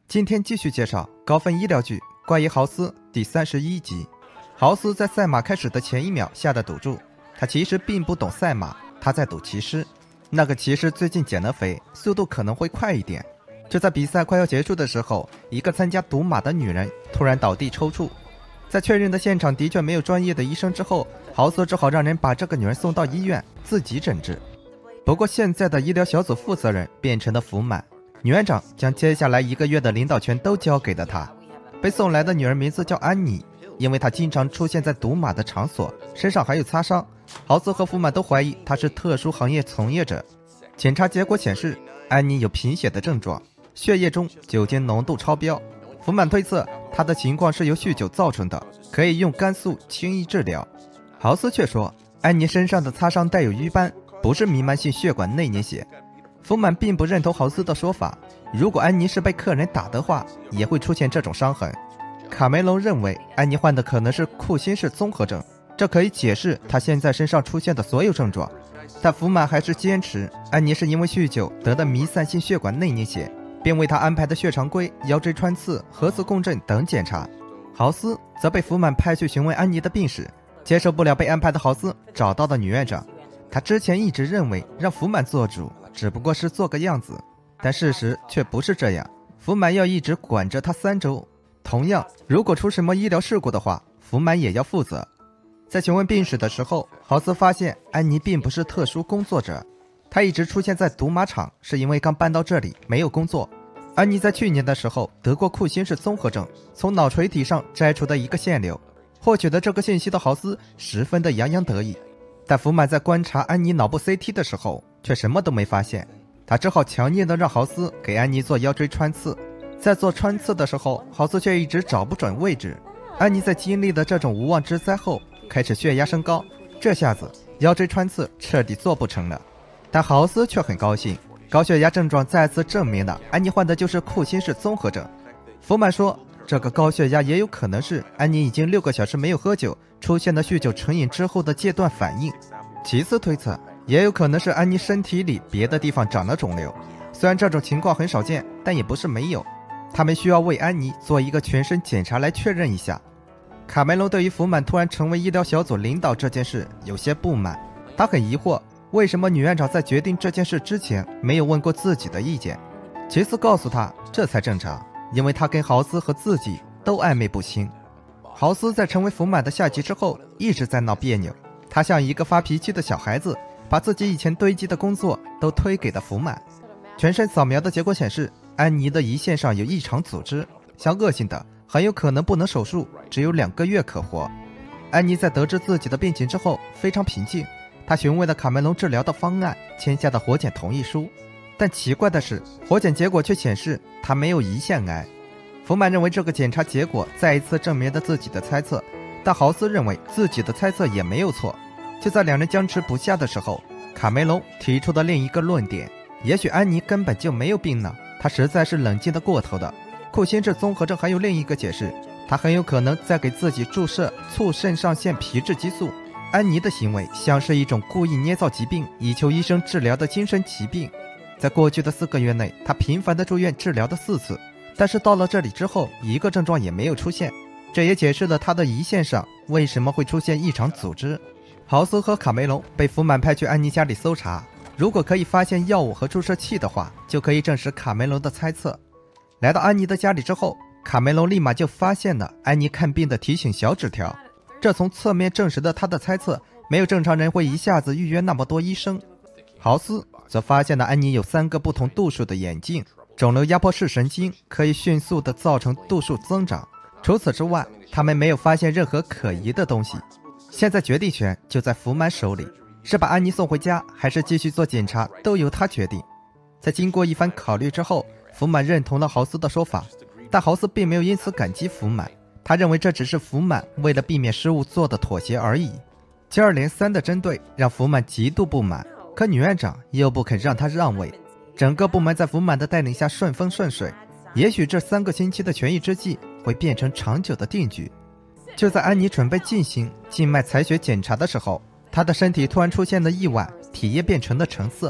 今天继续介绍高分医疗剧《怪医豪斯》第31集。豪斯在赛马开始的前1秒下的赌注，他其实并不懂赛马，他在赌骑师。那个骑师最近减了肥，速度可能会快一点。就在比赛快要结束的时候，一个参加赌马的女人突然倒地抽搐。在确认的现场的确没有专业的医生之后，豪斯只好让人把这个女人送到医院自己诊治。不过现在的医疗小组负责人变成了福满。女院长将接下来1个月的领导权都交给了他。被送来的女人名字叫安妮，因为她经常出现在赌马的场所，身上还有擦伤。豪斯和福满都怀疑她是特殊行业从业者。检查结果显示，安妮有贫血的症状，血液中酒精浓度超标。福满推测她的情况是由酗酒造成的，可以用肝素轻易治疗。豪斯却说，安妮身上的擦伤带有瘀斑，不是弥漫性血管内粘血。福满并不认同豪斯的说法，如果安妮是被客人打的话，也会出现这种伤痕。卡梅隆认为安妮患的可能是库欣氏综合症，这可以解释她现在身上出现的所有症状。但福满还是坚持安妮是因为酗酒得的弥散性血管内粘血，并为她安排的血常规、腰椎穿刺、核磁共振等检查。豪斯则被福满派去询问安妮的病史，接受不了被安排的豪斯找到了女院长。他之前一直认为让福满做主只不过是做个样子，但事实却不是这样。福满要一直管着他3周。同样，如果出什么医疗事故的话，福满也要负责。在询问病史的时候，豪斯发现安妮并不是特殊工作者，她一直出现在赌马场是因为刚搬到这里没有工作。安妮在去年的时候得过库欣氏综合症，从脑垂体上摘除的一个腺瘤。获取的这个信息的豪斯十分的洋洋得意，但福满在观察安妮脑部 CT 的时候却什么都没发现，他只好强硬地让豪斯给安妮做腰椎穿刺。在做穿刺的时候，豪斯却一直找不准位置。安妮在经历了这种无妄之灾后开始血压升高，这下子腰椎穿刺彻底做不成了。但豪斯却很高兴，高血压症状再次证明了安妮患的就是库欣氏综合症。福满说，这个高血压也有可能是安妮已经6个小时没有喝酒，出现了酗酒成瘾之后的戒断反应。其次推测，也有可能是安妮身体里别的地方长了肿瘤，虽然这种情况很少见，但也不是没有。他们需要为安妮做一个全身检查来确认一下。卡梅隆对于福满突然成为医疗小组领导这件事有些不满，他很疑惑，为什么女院长在决定这件事之前没有问过自己的意见。其次告诉他，这才正常，因为他跟豪斯和自己都暧昧不清。豪斯在成为福满的下级之后一直在闹别扭，他像一个发脾气的小孩子，把自己以前堆积的工作都推给了福满。全身扫描的结果显示，安妮的胰腺上有异常组织，像恶性的，很有可能不能手术，只有2个月可活。安妮在得知自己的病情之后非常平静，她询问了卡梅隆治疗的方案，签下的活检同意书。但奇怪的是，活检结果却显示她没有胰腺癌。福满认为这个检查结果再一次证明了自己的猜测，但豪斯认为自己的猜测也没有错。就在2人僵持不下的时候，卡梅隆提出的另一个论点，也许安妮根本就没有病呢，她实在是冷静的过头的。库欣氏综合症还有另一个解释，她很有可能在给自己注射促肾上腺皮质激素。安妮的行为像是一种故意捏造疾病以求医生治疗的精神疾病。在过去的4个月内，她频繁的住院治疗的4次，但是到了这里之后一个症状也没有出现，这也解释了她的胰腺上为什么会出现异常组织。豪斯和卡梅隆被福满派去安妮家里搜查，如果可以发现药物和注射器的话，就可以证实卡梅隆的猜测。来到安妮的家里之后，卡梅隆立马就发现了安妮看病的提醒小纸条，这从侧面证实了他的猜测，没有正常人会一下子预约那么多医生。豪斯则发现了安妮有3个不同度数的眼镜，肿瘤压迫视神经可以迅速地造成度数增长。除此之外，他们没有发现任何可疑的东西。现在决定权就在福满手里，是把安妮送回家还是继续做检查都由他决定。在经过一番考虑之后，福满认同了豪斯的说法，但豪斯并没有因此感激福满，他认为这只是福满为了避免失误做的妥协而已。接二连三的针对让福满极度不满，可女院长又不肯让他让位，整个部门在福满的带领下顺风顺水。也许这3个星期的权宜之计会变成长久的定局。就在安妮准备进行静脉采血检查的时候，她的身体突然出现了意外，体液变成了橙色。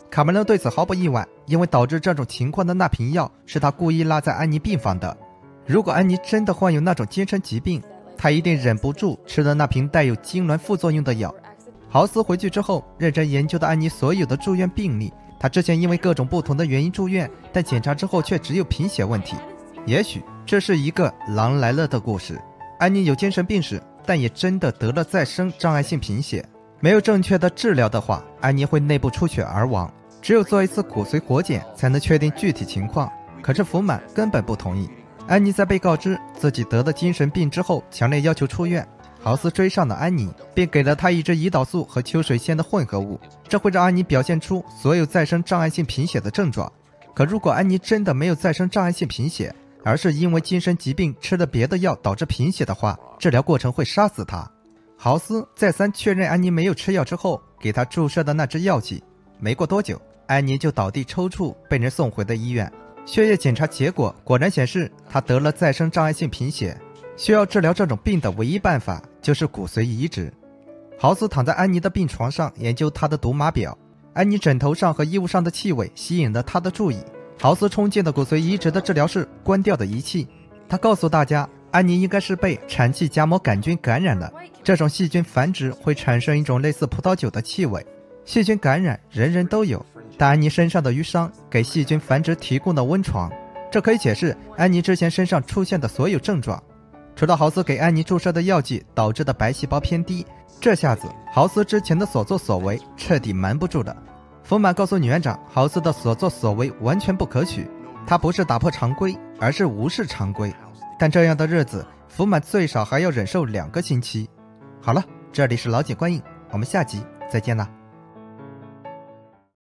卡梅伦对此毫不意外，因为导致这种情况的那瓶药是他故意落在安妮病房的。如果安妮真的患有那种精神疾病，他一定忍不住吃了那瓶带有痉挛副作用的药。豪斯回去之后，认真研究了安妮所有的住院病历。他之前因为各种不同的原因住院，但检查之后却只有贫血问题。也许这是一个狼来了的故事。安妮有精神病史，但也真的得了再生障碍性贫血。没有正确的治疗的话，安妮会内部出血而亡。只有做一次骨髓活检才能确定具体情况。可是福满根本不同意。安妮在被告知自己得了精神病之后，强烈要求出院。豪斯追上了安妮，并给了她一支胰岛素和秋水仙的混合物，这会让安妮表现出所有再生障碍性贫血的症状。可如果安妮真的没有再生障碍性贫血，而是因为精神疾病吃了别的药导致贫血的话，治疗过程会杀死她。豪斯再三确认安妮没有吃药之后，给她注射的那支药剂，没过多久，安妮就倒地抽搐，被人送回了医院。血液检查结果果然显示她得了再生障碍性贫血。需要治疗这种病的唯一办法就是骨髓移植。豪斯躺在安妮的病床上研究她的读码表，安妮枕头上和衣物上的气味吸引了他的注意。豪斯冲进了骨髓移植的治疗室，关掉了仪器。他告诉大家，安妮应该是被产气荚膜杆菌感染了，这种细菌繁殖会产生一种类似葡萄酒的气味。细菌感染人人都有，但安妮身上的淤伤给细菌繁殖提供了温床，这可以解释安妮之前身上出现的所有症状。除了豪斯给安妮注射的药剂导致的白细胞偏低，这下子豪斯之前的所作所为彻底瞒不住了。福满告诉女院长，豪斯的所作所为完全不可取，他不是打破常规，而是无视常规。但这样的日子，福满最少还要忍受2个星期。好了，这里是老井观影，我们下集再见啦。